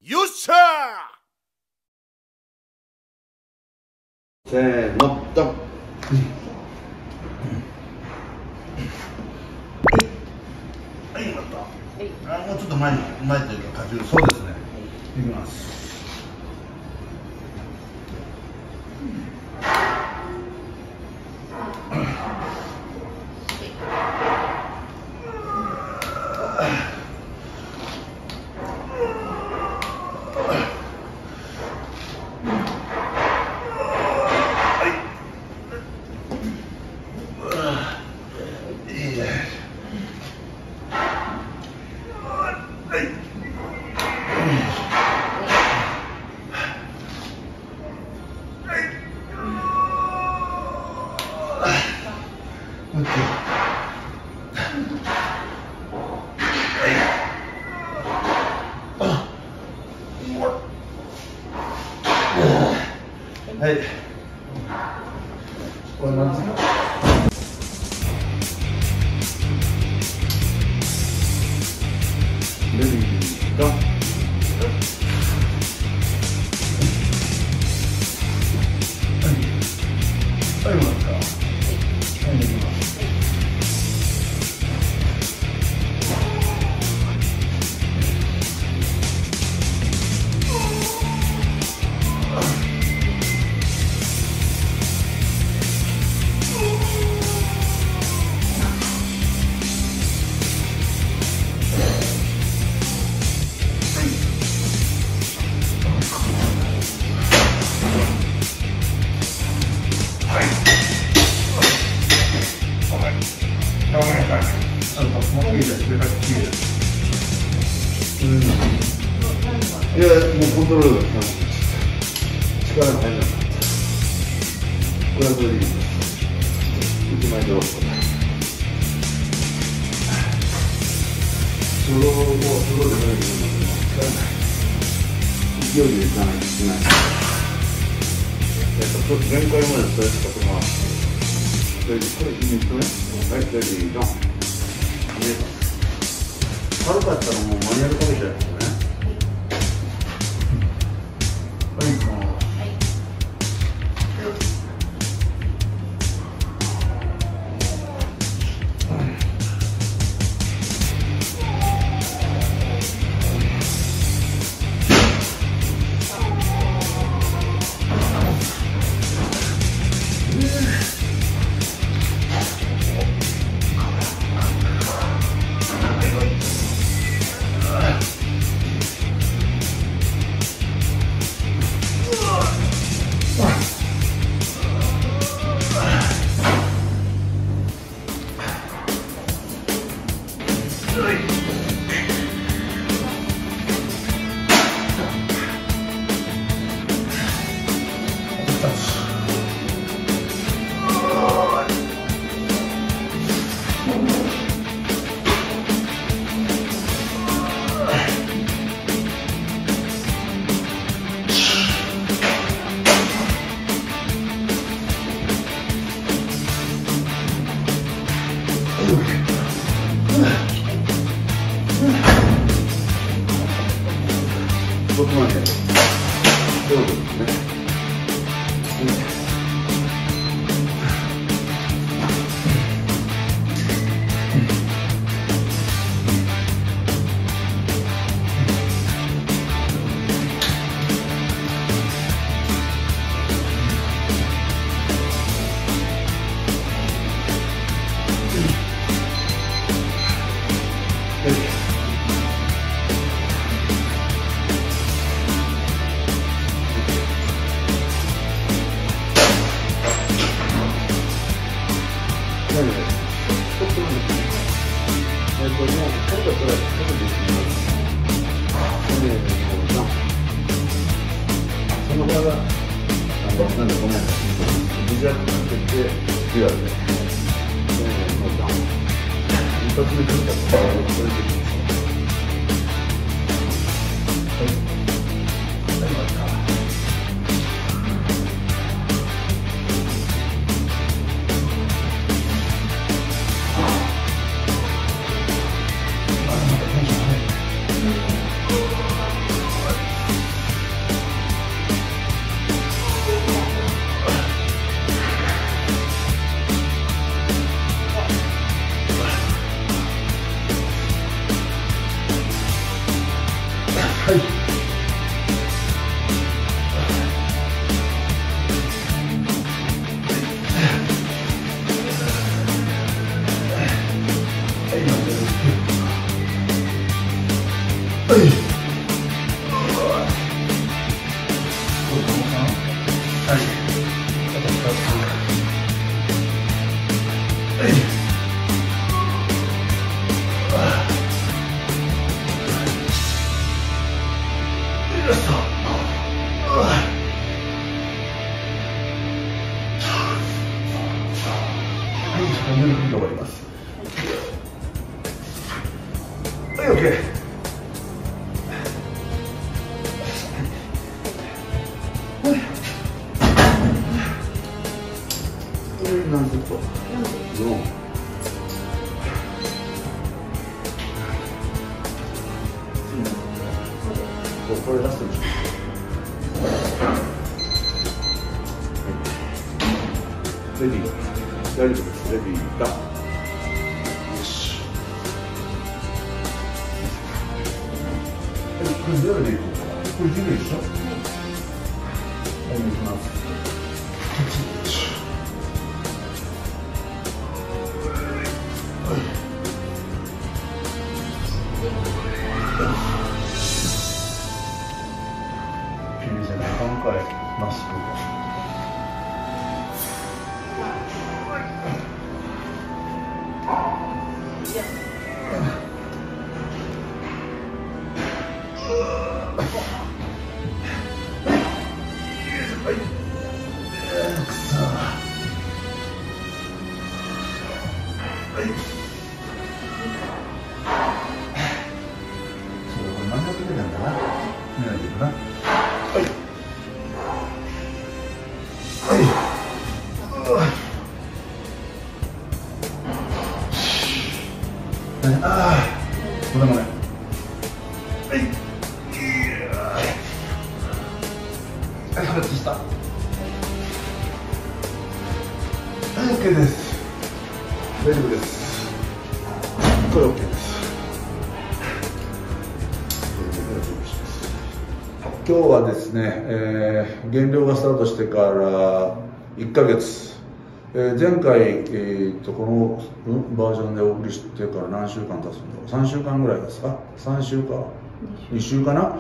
よっしゃー。 せーの、ドン。はい、よかった。もうちょっと前というか、荷重、そうですね。いきます。はい。これなんですか。レディーゴー。はい、もらった。はい、できます。いや、もうコントロールが力が入らなかった。これはこれでいいです。1枚で押すとか。ソロでもいいので、力がない。勢いでいかないといけない。限界までストレッチかとか。これイメージとね。はい、レディードン。軽かったらもうマニュアルかけちゃいますね。はい、もう。ここまで。そうですね。なんでごめんなさい。ビジュアルかけて、ビュアルで。一発目来るかと、これでいきます。はい。はい、また。またテンション何セット？4。これラストにします。レディー。大丈夫です。レディーだ。よし。これゼロでいこうか。これゼロでしょ？お願いします。まっすぐ。これもね。破裂した。OK です。大丈夫です。これ OK です。今日はですね、減量がスタートしてから1ヶ月。前回、このバージョンでお送りしてから何週間経つんだろう、3週間ぐらいですか、3週か、2週かな、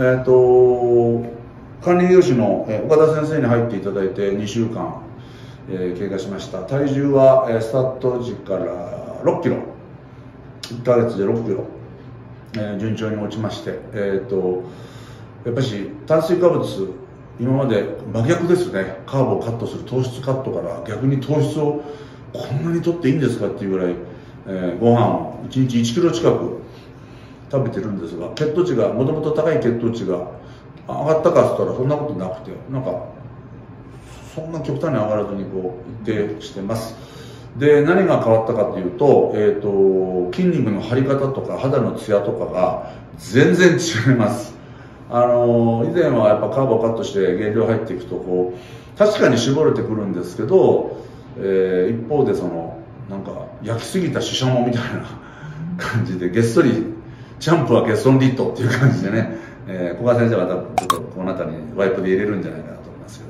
管理栄養士の岡田先生に入っていただいて2週間、経過しました。体重は、スタート時から6キロ、1ヶ月で6キロ、順調に落ちまして、やっぱり炭水化物、今まで真逆ですね。カーブをカットする糖質カットから逆に糖質をこんなに取っていいんですかっていうぐらい、ご飯を1日1キロ近く食べてるんですが、血糖値がもともと高い血糖値が上がったかって言ったらそんなことなくて、なんかそんな極端に上がらずにこう一定してます。で、何が変わったかというと、筋肉の張り方とか肌のツヤとかが全然違います。以前はやっぱカーブをカットして減量入っていくとこう確かに絞れてくるんですけど、一方でそのなんか焼きすぎたシシャモみたいな感じでげっそりチャンプはゲソンリットっていう感じでね、古賀先生は多分ちょっとこの辺りにワイプで入れるんじゃないかなと思いますけ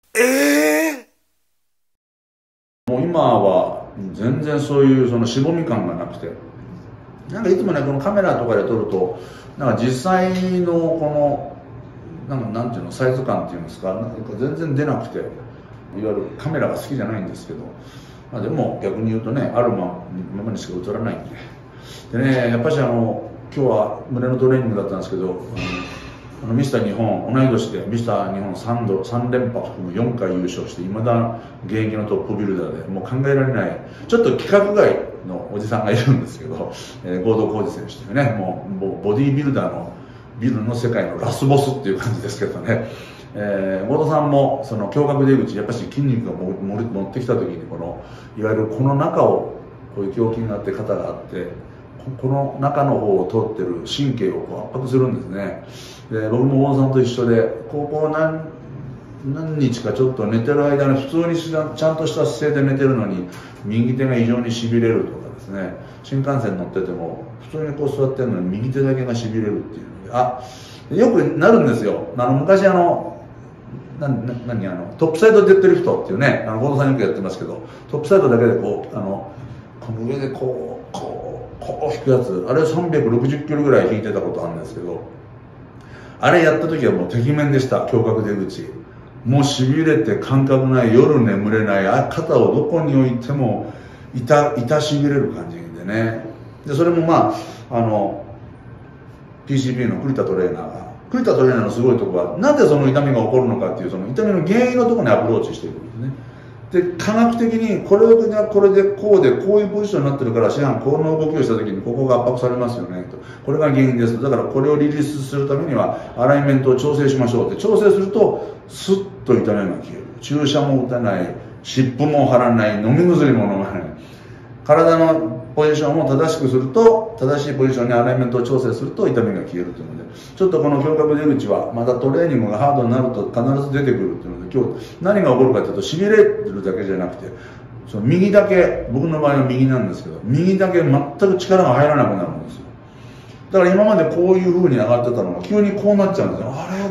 ど、もう今は全然そういうそのしぼみ感がなくて、なんかいつもねこのカメラとかで撮るとなんか実際のこのなんていうのサイズ感っていうんですか、なんか全然出なくて、いわゆるカメラが好きじゃないんですけど、まあ、でも逆に言うとねあるままにしか映らないんでね、やっぱり今日は胸のトレーニングだったんですけど、ミスター日本同い年でミスター日本3連覇含む4回優勝していまだ現役のトップビルダーでもう考えられないちょっと規格外のおじさんがいるんですけど、合同浩二選手というね、もうボディービルダーのビルの世界のラスボスっていう感じですけどね、合同さんもその胸郭出口やっぱり筋肉が持ってきた時にこのいわゆるこの中をこういう胸筋があって肩があってこの中の方を通ってる神経をこう圧迫するんですね。で僕も大野さんと一緒でここ何日かちょっと寝てる間に普通にちゃんとした姿勢で寝てるのに右手が異常にしびれるとかですね、新幹線乗ってても普通にこう座ってるのに右手だけがしびれるっていうので、 よくなるんですよ。昔トップサイドデッドリフトっていうね、近藤さんよくやってますけど、トップサイドだけでこの上でこう引くやつ、あれ360キロぐらい引いてたことあるんですけど、あれやった時はもうてきめんでした、胸郭出口。もう痺れて感覚ない、夜眠れない、肩をどこに置いても痛痺れる感じでね。で、それもPCP の栗田トレーナーのすごいところは、なぜその痛みが起こるのかっていう、その痛みの原因のところにアプローチしていくんですね。で、科学的にこれでこういうポジションになってるから、この動きをした時にここが圧迫されますよねと。これが原因です。だからこれをリリースするためにはアライメントを調整しましょうって。調整するとスッと痛みが消える。注射も打たない、湿布も貼らない、飲み薬も飲まない。体のポジションを正しくすると、正しいポジションにアライメントを調整すると痛みが消えるというので、ちょっとこの胸郭出口はまたトレーニングがハードになると必ず出てくるというので、今日何が起こるかというと、しびれるだけじゃなくて、その右だけ、僕の場合は右なんですけど、右だけ全く力が入らなくなるんですよ。だから今までこういう風に上がってたのが急にこうなっちゃうんですよ。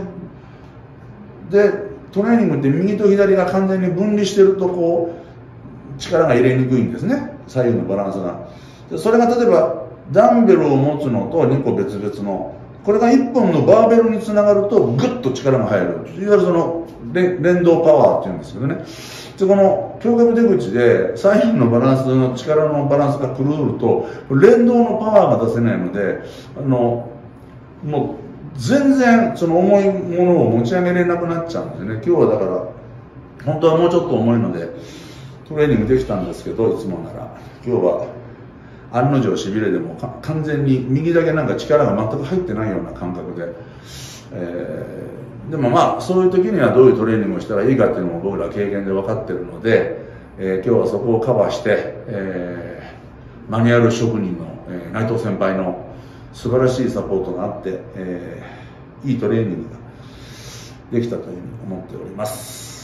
で、トレーニングって右と左が完全に分離してると力が入れにくいんですね、左右のバランスが。でそれが例えばダンベルを持つのと2個別々の、これが1本のバーベルにつながるとグッと力が入る、いわゆるその連動パワーっていうんですけどね。でこの胸郭出口で左右のバランスの力のバランスが狂うと連動のパワーが出せないので、もう全然その重いものを持ち上げれなくなっちゃうんですね。今日はだから本当はもうちょっと重いのでトレーニングできたんですけど、いつもなら今日は案の定しびれでも完全に右だけなんか力が全く入ってないような感覚で、でもそういう時にはどういうトレーニングをしたらいいかっていうのも僕ら経験で分かってるので、今日はそこをカバーして、マニュアル職人の、内藤先輩の素晴らしいサポートがあって、いいトレーニングができたというふうに思っております。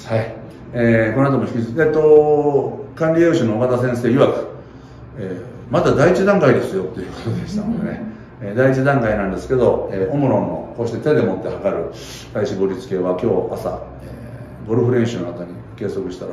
はい。この後も引き続き、管理栄養士の岡田先生曰く、まだ第一段階ですよということでしたのでね、第一段階なんですけど、オムロンのこうして手で持って測る体脂肪率計は今日朝、ゴルフ練習の後に計測したら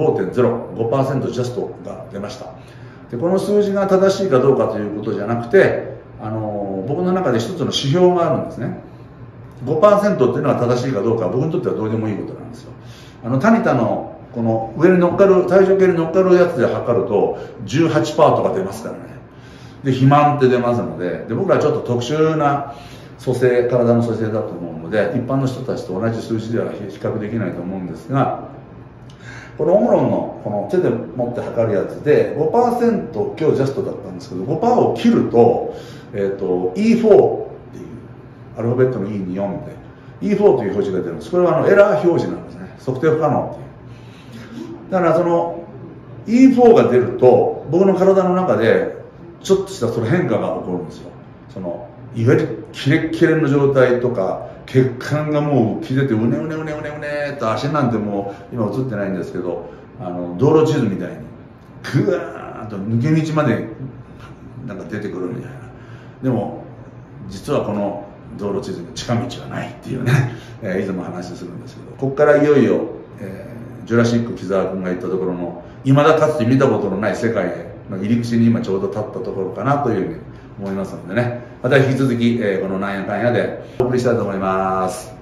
5.05% ジャストが出ました。でこの数字が正しいかどうかということじゃなくて、僕の中で一つの指標があるんですね。5% っていうのは正しいかどうかは僕にとってはどうでもいいことなんですよ。タニタのこの上に乗っかる体重計に乗っかるやつで測ると 18% とか出ますからね。で肥満って出ますので、僕らはちょっと特殊な体の組成だと思うので、一般の人たちと同じ数字では比較できないと思うんですが、このオムロンのこの手で持って測るやつで 5% 今日ジャストだったんですけど、5% を切ると、E4 っていうアルファベットの E に4で E4 という表示が出るんです。これはエラー表示なんですね。測定不可能っていう。だからその E4 が出ると僕の体の中でちょっとしたその変化が起こるんですよ。いわゆるキレッキレの状態とか、血管がもう浮き出てうねうねうねうねうねと、足なんてもう今映ってないんですけど、道路地図みたいにグワーッと抜け道までなんか出てくるみたいな。でも実はこの道路地図に近道はないっていうね、いつも話するんですけど、ここからいよいよ、ジュラシック木澤君が言ったところの未だかつて見たことのない世界への入り口に今ちょうど立ったところかなというふうに思いますのでね、また引き続き、このなんやかんやでお送りしたいと思います。